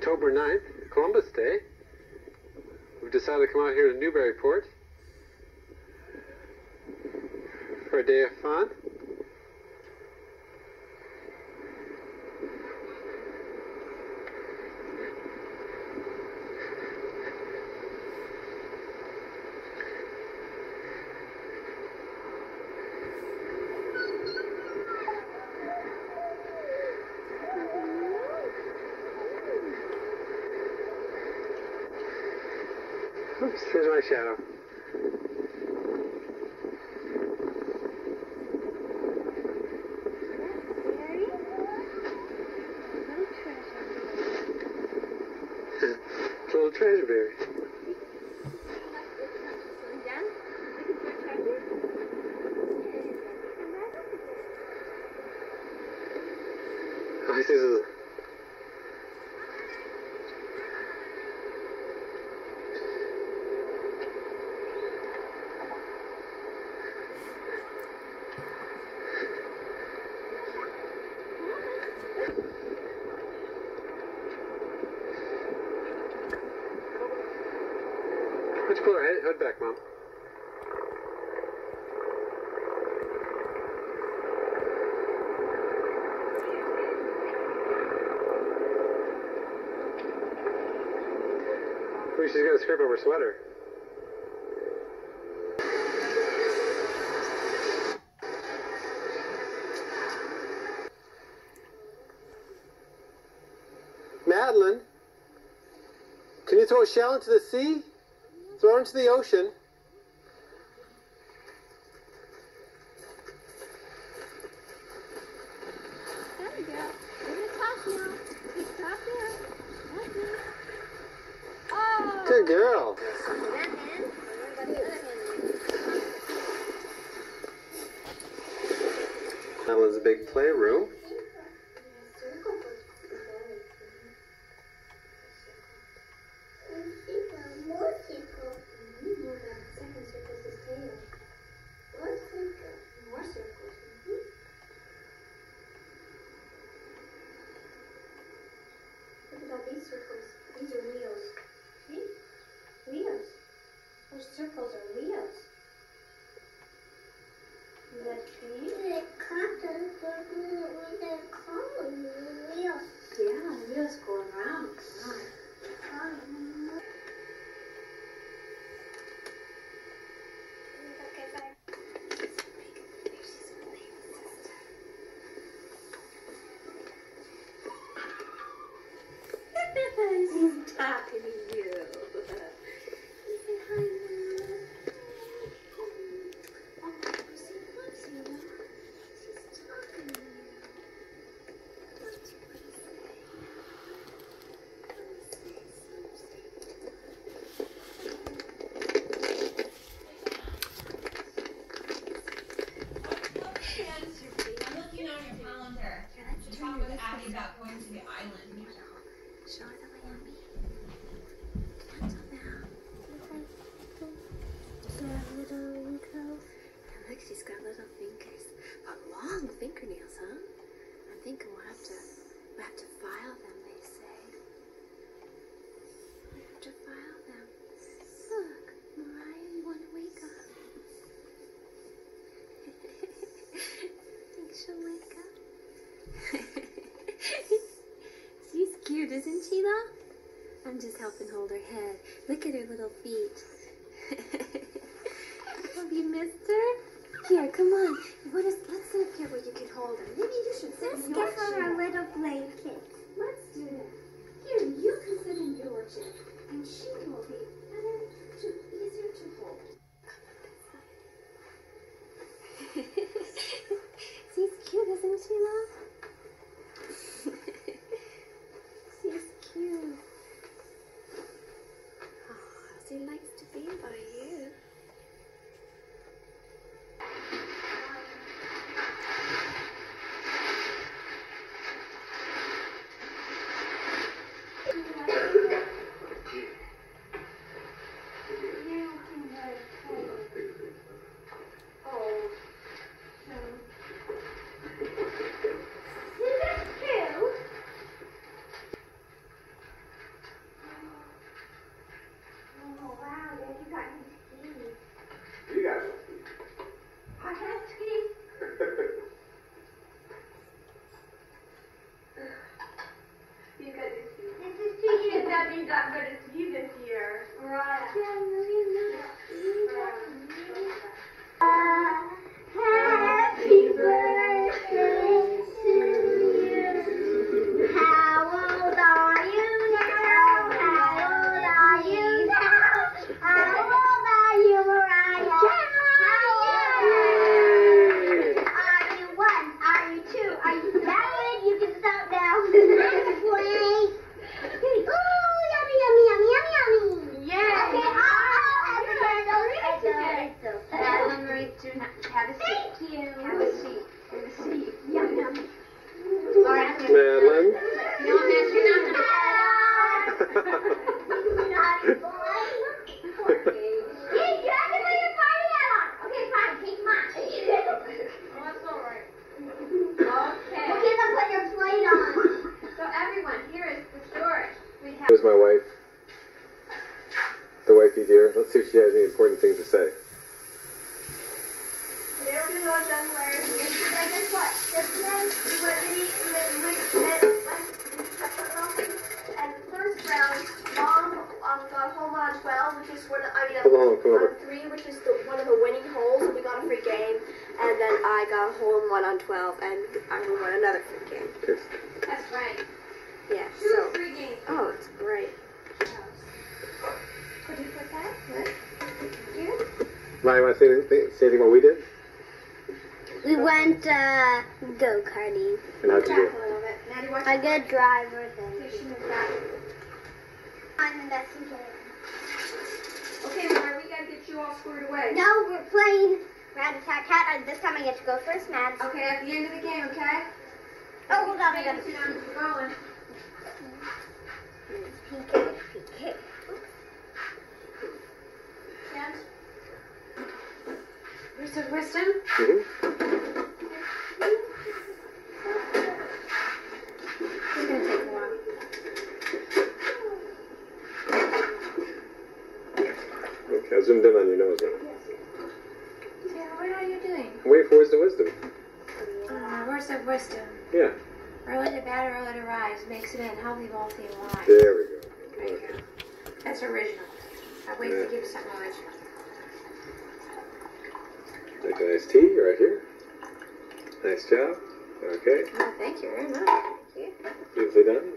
October 9th, Columbus Day. We've decided to come out here to Newburyport for a day of fun. Oops, there's my shadow. It's a little treasure berry. Oh, this is why don't you pull her hood back, Mom? Maybe she's gonna scrape up her sweater. Madeline, can you throw a shell into the sea? Throw it into the ocean. There we go. We're gonna talk now. Just stop there. Oh! Good girl. That hand. What about the other hand? Madeline's big playroom. Look at all these circles. These are wheels. See? Wheels. Those circles are wheels. Is that a tree? They're wheels. Yeah, the wheels go around. He's talking to you. I'm looking on your calendar to talk with Abby about going to the island. Show her the Miami. Cancel now. Little wrinkles. And look, she's got little fingers. But long fingernails, huh? I'm thinking we'll have to file them, they say. We have to file them. Look, Mariah, you want to wake up? Think she'll wake up? She's cute, isn't she, though? I'm just helping hold her head. Look at her little feet. Have you missed her? Here, come on. Let's sit up here where you can hold her. Maybe you should sit Let's in your give her chair. a little blanket. Let's do that. Here, you can sit in your chair. And she will be easier to hold. She's cute, isn't she, love? She's cute. Oh, she likes to be by you. it. You can stop now. Play. Ooh, yummy, yummy, yummy, yummy, yummy. Yay! Okay, I'll have the candles. Madeline, Marie, do not have a seat. Thank you. Have a seat. Have a seat. Yum, yum. Lauren, Madeline. no, Miss, you're not gonna. Naughty boy. Hey, you have to put your party hat on. Okay, fine. Take mine. Oh, that's all right. Okay. Okay, then put your plate on. So everyone, here is the storage. We have. Here's my wife. The wifey here. Let's see if she has any important things to say. Today we're gonna go on January. Yesterday, guess what? Yesterday, we went and the first round, Mom got home on 12, which is one of, Hold on, come over. on 3, which is one of the winning holes, and we got a free game. And then I got a hole in one on 12, and I won another free game. Okay. That's right. Yeah, Two so. free games. Oh, it's great. Could you put that? What? Ryan, want to say anything what we did? We went go-karting. And how'd you do? A little bit. Maddie, watch I your get driver then. Here, she moved back. I'm investigating. Okay, Laura, we gotta get you all squared away. No, we're playing Rat-a-tat-tat. This time I get to go first, Mads. Okay, at the end of the game, okay? Oh, hold on, I gotta Sit down as we're going. PK, PK. And words of wisdom. Mm-hmm. It's gonna take a while. Okay, I zoomed in on your nose now. Sarah, what are you doing? I'm waiting for words of wisdom. Words of wisdom. Yeah. Early to bed, early to rise makes it an healthy, wealthy life. There we go. There you go. That's original. I wait to give something original. Take a nice tea right here. Nice job. Okay. Oh, thank you very much. Thank you. Beautifully done.